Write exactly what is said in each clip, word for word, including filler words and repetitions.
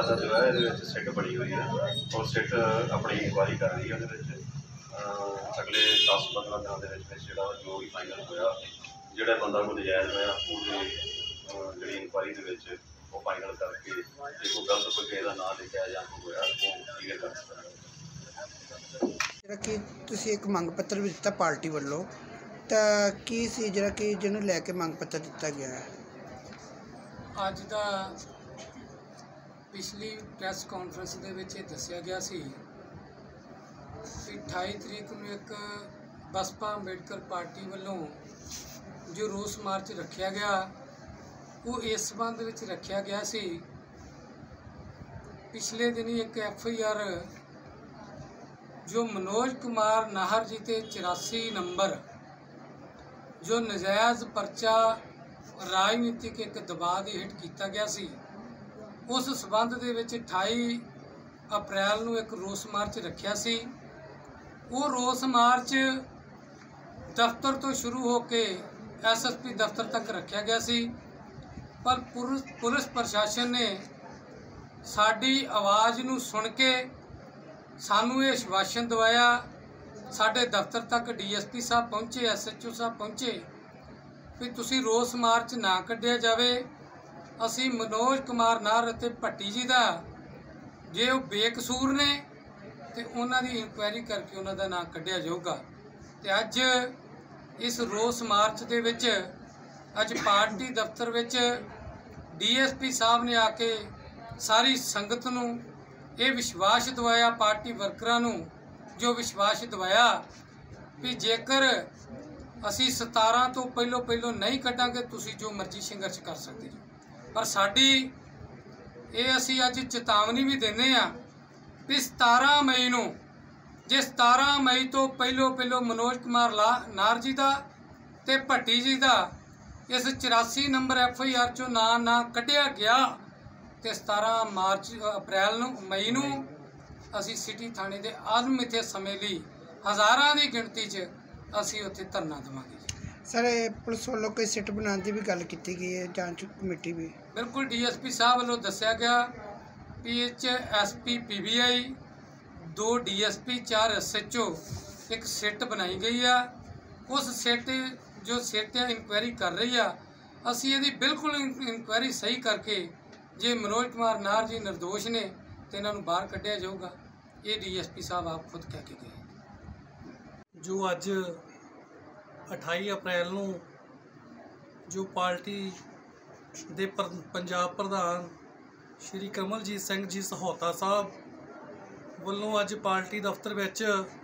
का जो है ये सिट बनी हुई है और सिट अपनी इंक्वायरी कर रही है। अगले दस पंद्रह दिन जो जो भी फाइनल होया जोड़ा बंदा को नजायज़ होया जी इंक्वायरी के फाइनल करके जो कोई गलत कोई किसी का नाम लिखा या कोई होया वो क्लीयर कर सकता है। कि तुसी एक मंग पत्र भी दिता पार्टी वालों तो की सी जरा कि जिन्होंने लैके मंग पत्र दिता गया है? अज का पिछली प्रैस कॉन्फ्रेंस दे विच दस्सिया गया सी कि अठाई तरीक नूं एक बसपा अंबेडकर पार्टी वालों जो रोस मार्च रखा गया वो इस संबंध विच रखा गया सी। पिछले दिन एक एफ आई आर जो मनोज कुमार नाहर जी ते चौरासी नंबर जो नजायज़ परचा राजनीतिक एक दबाव की हेठ किया गया सी उस संबंध दे विच अठाई अप्रैल नूं एक रोस मार्च रखा सी। वो रोस मार्च दफ्तर तो शुरू होके एस एस पी दफ्तर तक रखा गया सी पर पुलिस प्रशासन ने साडी आवाज़ नूं सुन के सानू ये आश्वासन दवाया। साडे दफ्तर तक डी एस पी साहब पहुँचे, एस एच ओ साहब पहुँचे भी तुसी रोस मार्च ना कढ़िया जाए, असी मनोज कुमार नाहर ते भट्टी जी का जे वो बेकसूर ने तो उन्हां दी इंक्वायरी करके उन्हां दा नाम कढ़िया जाऊगा। तो अज इस रोस मार्च दे विच अज पार्टी दफ्तर विच डी एस पी साहब ने आके सारी संगत नूं ये विश्वास दवाया, पार्टी वर्करां नूं जो विश्वास दवाया भी जेकर असी सतारा तो पहलों पहलों नहीं कढ़ांगे तुसी जो मर्जी संघर्ष कर सकते हो। पर साडी ये असी अज चेतावनी भी देने आ भी सतारा मई नूं जे सतारा मई तो पहलों पहलों मनोज कुमार नाहर जी का ते भट्टी जी का इस चौरासी नंबर एफ आई आर चो ना ना कढ़िया गया तो सतारा मार्च अप्रैल नूं मई नूं असी सिटी थाने के अनमिथे समय लिए हज़ारां की गिणती च असी उत्थे धरना देवांगे। सर पुलिस वालों कोई सिट बनाने की भी गल की गई है, जांच कमेटी भी? बिल्कुल डी एस पी साहब वालों दस्सिया गया P H S P P B I दो डी एस पी चार एस एच ओ एक सिट बनाई गई है। उस सिट जो सिट इंक्वायरी कर रही है असी ये बिल्कुल इंक्वायरी सही करके जे मनोज कुमार नाहर जी निर्दोष ने तो इन्हों बाहर कढ़िया जाऊगा। ये डी एस पी साहब आप खुद कह के गए। जो अज अठाई अप्रैल नूं जो पार्टी दे पंजाब प्रधान श्री कमलजीत सिंह जी सहोता साहब वालों अज पार्टी दफ्तर विच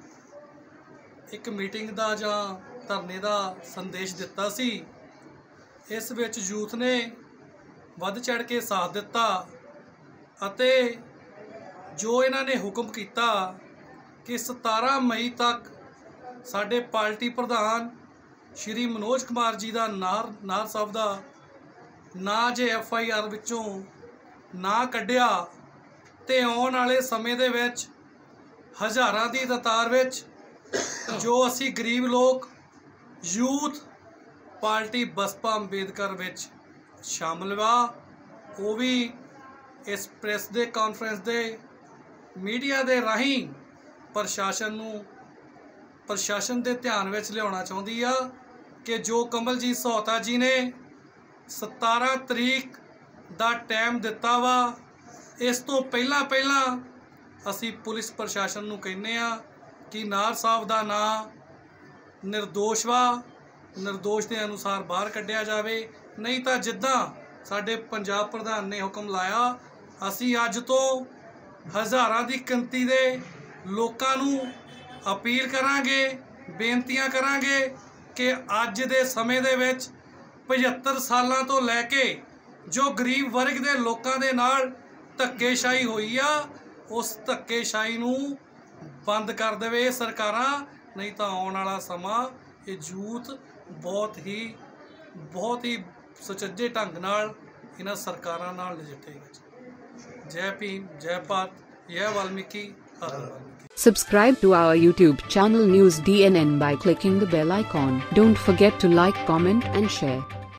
एक मीटिंग का जां धरने का संदेश दिता सी। इस विच यूथ ने वध चढ़ के साथ दिता अते जो इन्हां ने हुक्म किया कि सतारा मई तक साडे पार्टी प्रधान श्री मनोज कुमार जी का नाहर नाहर साहब का ना जे एफ आई आर विचों ना कढ़िया तो आने वाले समय दे विच हज़ारां की तादाद विच जो असी गरीब लोग यूथ पार्टी बसपा अंबेडकर विच शामिल वा वो भी इस प्रेस दे कॉन्फ्रेंस दे मीडिया दे राही प्रशासन नूं प्रशासन के ध्यान में लिया चाहती है कि जो कमलजीत सहोता जी ने सतारा तरीक का टाइम दिता वा इस तो पहला पहला असी पुलिस प्रशासन नूं कहने आ कि नाहर साहब का नाम निर्दोष वा, निर्दोष के अनुसार बाहर कढ़िया जाए, नहीं तो जिद्दां साडे पंजाब प्रधान ने हुक्म लाया असी अज तो हज़ारां की गिणती दे लोकां नूं अपील करांगे, बेनतियां करांगे कि अज दे समय दे विच पचहत्तर सालां तो लैके जो गरीब वर्ग के लोकां दे नाल धक्केशाही हुई आ उस धक्केशाही नूं बंद कर देवे सरकारां, नहीं तो आने वाला समा ये यूथ बहुत ही बहुत ही सुचज्जे ढंग नाल इन्हां सरकारां नाल नजिठेगा। जय भीम, जय भारत, जय वाल्मीकि, हर हर Valmiki. Subscribe to our YouTube channel News D N N by clicking the bell icon. Don't forget to like, comment and share.